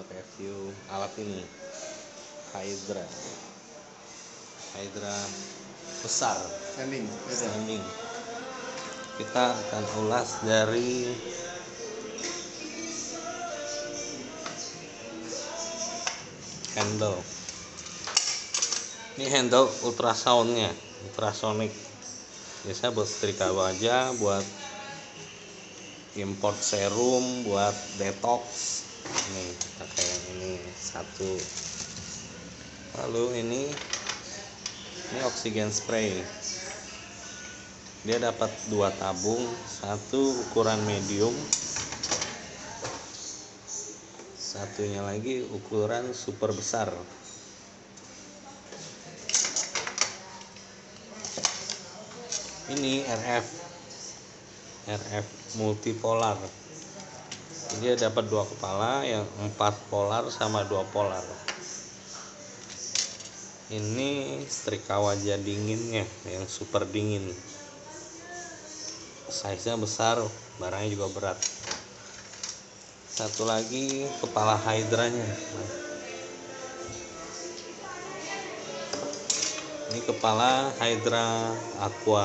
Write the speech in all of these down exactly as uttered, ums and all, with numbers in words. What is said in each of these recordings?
review alat ini, Hydra Hydra besar standing standing. Kita akan ulas dari handle. Ini handle ultrasoundnya, ultrasonic. Biasa buat setrika wajah, buat import serum, buat detox. Ini pakai yang ini satu. Lalu ini ini oksigen spray. Dia dapat dua tabung, satu ukuran medium, satunya lagi ukuran super besar. Ini R F R F multipolar. Dia dapat dua kepala, yang empat polar sama dua polar. Ini setrika wajah dinginnya yang super dingin. Size-nya besar, barangnya juga berat. Satu lagi kepala Hydranya. Ini kepala Hydra Aqua.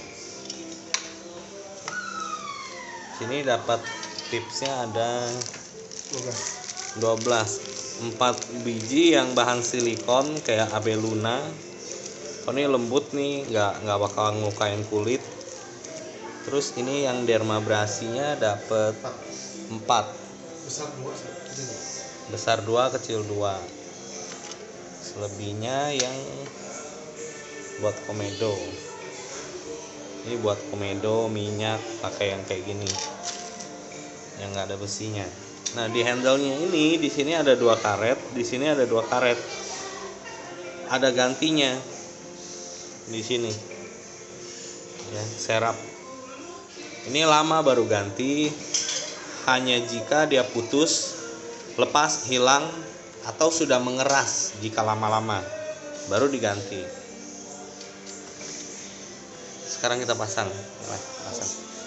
Sini dapat tipsnya ada dua belas, empat biji yang bahan silikon kayak Abeluna. Oh, ini lembut nih, nggak nggak bakal ngelukain kulit. Terus ini yang dermabrasinya dapat empat, besar dua kecil besar dua kecil dua. Selebihnya yang buat komedo. Ini buat komedo minyak, pakai yang kayak gini yang nggak ada besinya. Nah, di handle-nya ini di sini ada dua karet, di sini ada dua karet, ada gantinya di sini ya, serap. Ini lama baru ganti, hanya jika dia putus, lepas, hilang, atau sudah mengeras. Jika lama-lama baru diganti. Sekarang kita pasang. pasang.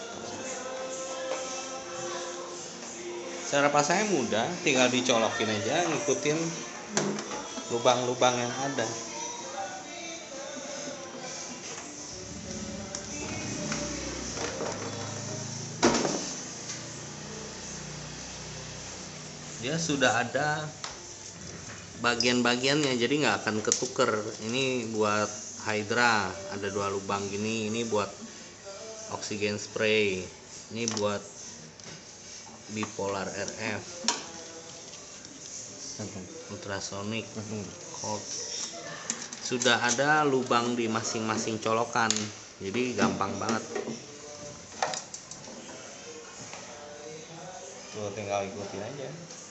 Cara pasangnya mudah, tinggal dicolokin aja, ngikutin lubang-lubang yang ada. Dia sudah ada bagian-bagiannya, jadi nggak akan ketuker. Ini buat Hydra, ada dua lubang gini. Ini buat oksigen spray. Ini buat bipolar R F, ultrasonic, cold. Sudah ada lubang di masing-masing colokan, jadi gampang banget. Tuh, tinggal ikutin aja.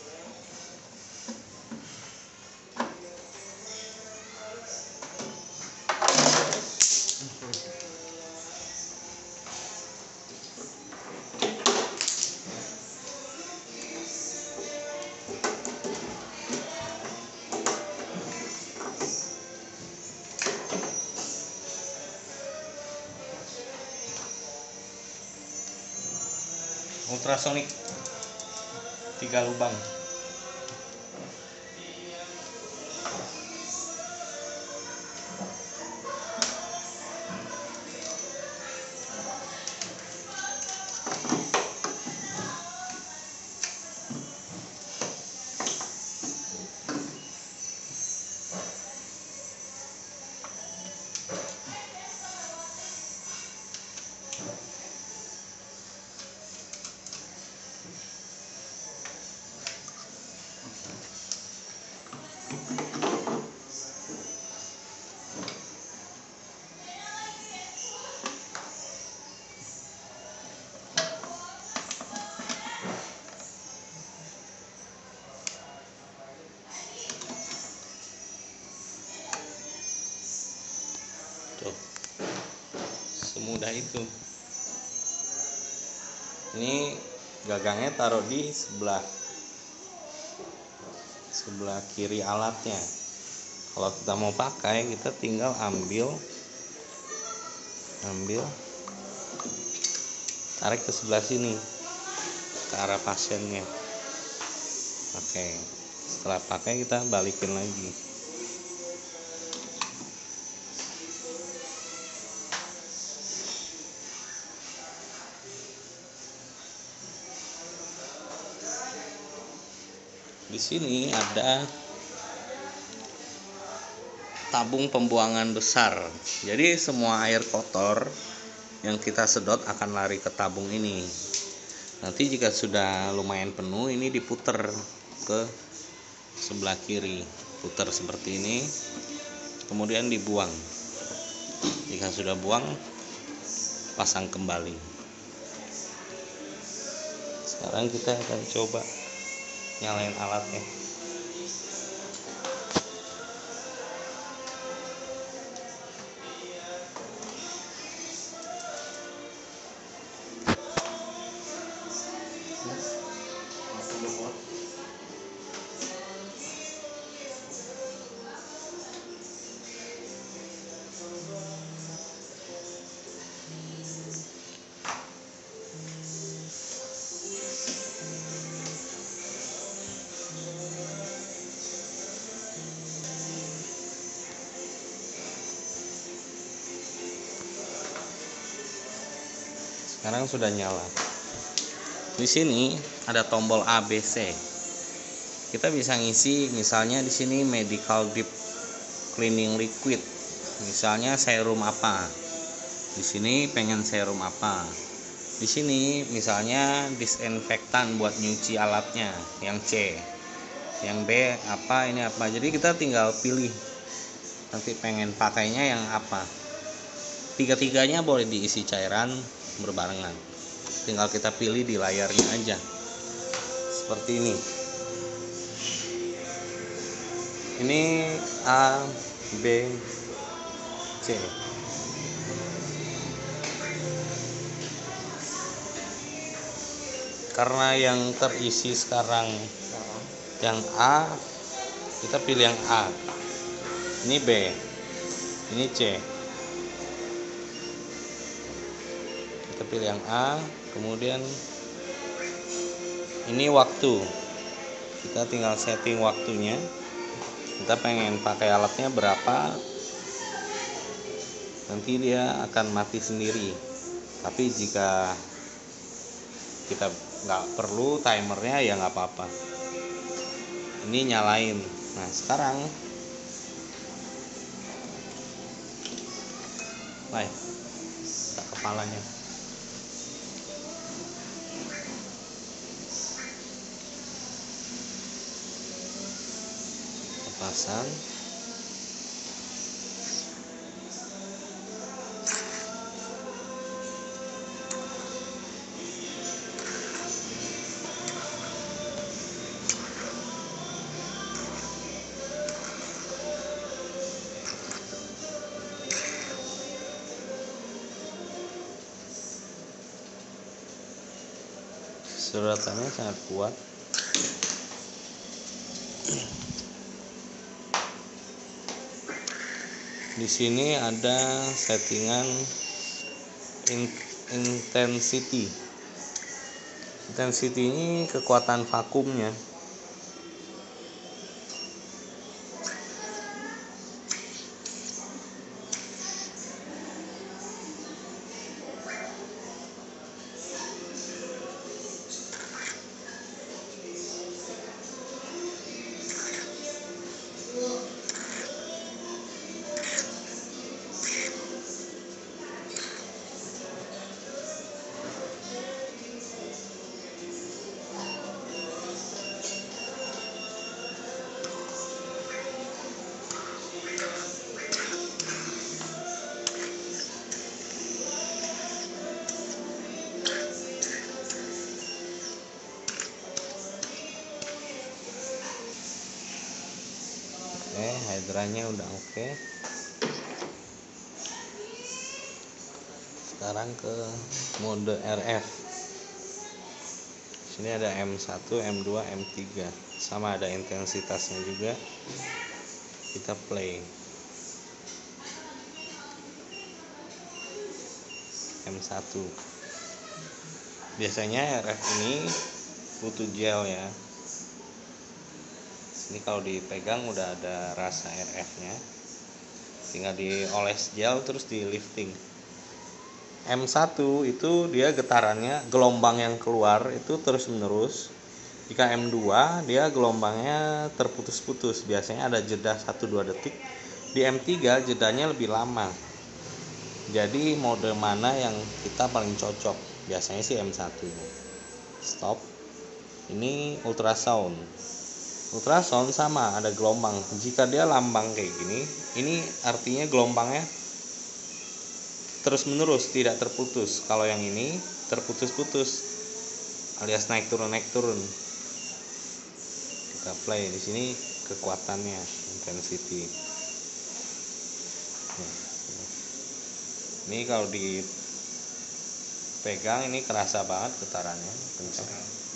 Ultrasonic tiga lubang. Tuh, semudah itu. Ini gagangnya taruh di sebelah sebelah kiri alatnya. Kalau kita mau pakai, kita tinggal ambil ambil tarik ke sebelah sini, ke arah pasiennya. Oke, setelah pakai kita balikin lagi. Di sini ada tabung pembuangan besar. Jadi semua air kotor yang kita sedot akan lari ke tabung ini. Nanti jika sudah lumayan penuh, ini diputer ke sebelah kiri, putar seperti ini, kemudian dibuang. Jika sudah buang, pasang kembali. Sekarang kita akan coba nyalain alatnya. Sekarang sudah nyala. Di sini ada tombol A B C. Kita bisa ngisi, misalnya di sini medical deep cleaning liquid. Misalnya serum apa. Di sini pengen serum apa. Di sini misalnya disinfektan buat nyuci alatnya, yang C. Yang B apa, ini apa. Jadi kita tinggal pilih nanti pengen pakainya yang apa. Tiga-tiganya boleh diisi cairan berbarengan, tinggal kita pilih di layarnya aja seperti ini. Ini A, B, C. Karena yang terisi sekarang yang A, kita pilih yang A. Ini B, ini C. Kita pilih yang A, kemudian ini waktu, kita tinggal setting waktunya. Kita pengen pakai alatnya berapa, nanti dia akan mati sendiri. Tapi jika kita nggak perlu timernya ya nggak apa-apa. Ini nyalain. Nah sekarang, baik, kepalanya. Pasang. Suratannya sangat kuat. Di sini ada settingan in, intensity. Intensity ini kekuatan vakumnya. Oke, hydranya udah oke. Sekarang ke mode R F. Sini ada M satu, M dua, M tiga. Sama ada intensitasnya juga. Kita play. M satu. Biasanya R F ini butuh gel ya. Ini kalau dipegang udah ada rasa R F nya, tinggal dioles gel terus di lifting. M satu itu dia getarannya, gelombang yang keluar itu terus menerus. Jika M dua dia gelombangnya terputus-putus, biasanya ada jeda satu dua detik. Di M tiga jedanya lebih lama. Jadi mode mana yang kita paling cocok? Biasanya sih M satu. Stop. Ini ultrasound. Ultrasound sama, ada gelombang. Jika dia lambang kayak gini, ini artinya gelombangnya terus menerus, tidak terputus. Kalau yang ini terputus-putus, alias naik turun naik turun. Kita play di sini kekuatannya, intensity. Ini kalau dipegang ini kerasa banget getarannya, kencang.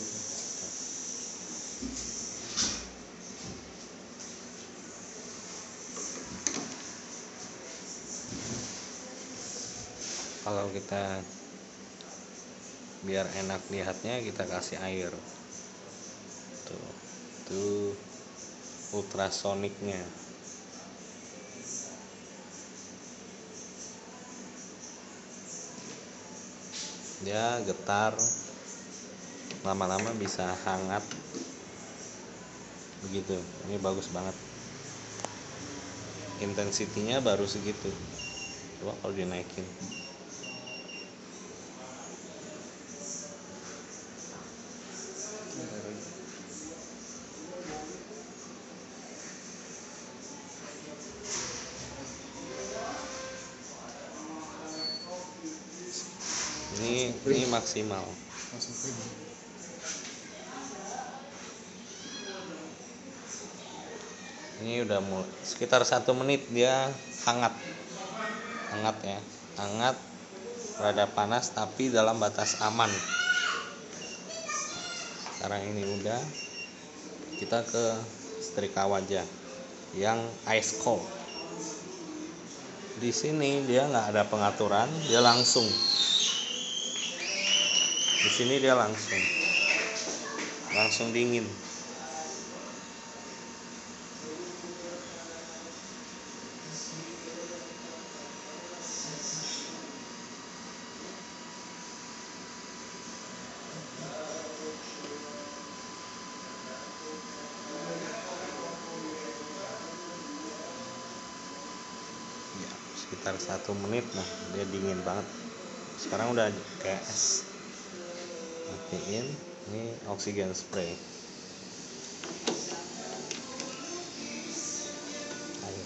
Kalau kita biar enak lihatnya, kita kasih air. Tuh, tuh ultrasoniknya. Dia getar, lama-lama bisa hangat. Begitu. Ini bagus banget. Intensitinya baru segitu. Coba kalau dinaikin. Ini ini maksimal. Langsung print. Ini udah mulai sekitar satu menit dia hangat, hangat ya, hangat, rada panas tapi dalam batas aman. Sekarang ini udah, kita ke setrika wajah yang ice cold. Di sini dia nggak ada pengaturan, dia langsung. Di sini dia langsung, langsung dingin. Ya, sekitar satu menit, nah dia dingin banget. Sekarang udah kayak es. Matiin. Ini oksigen spray. Air.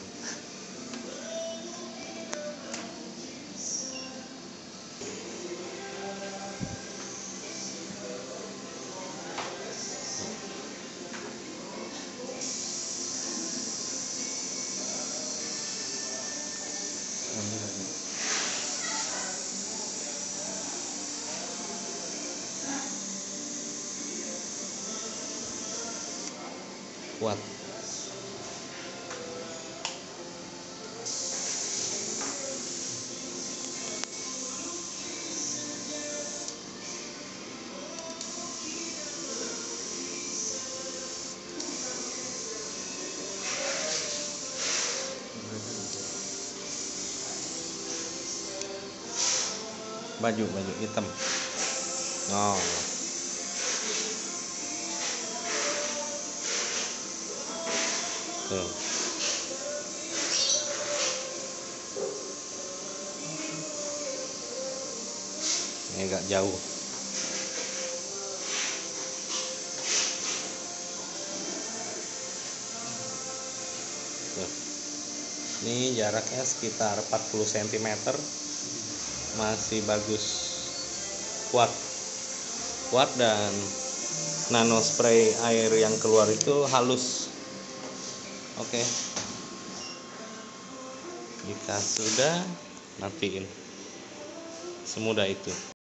Kuat. Baju baju hitam. Oh. Tuh. Ini agak jauh. Tuh. Ini jaraknya sekitar empat puluh sentimeter. Masih bagus, kuat kuat dan nano spray air yang keluar itu halus. Oke, jika sudah, matiin. Semudah itu.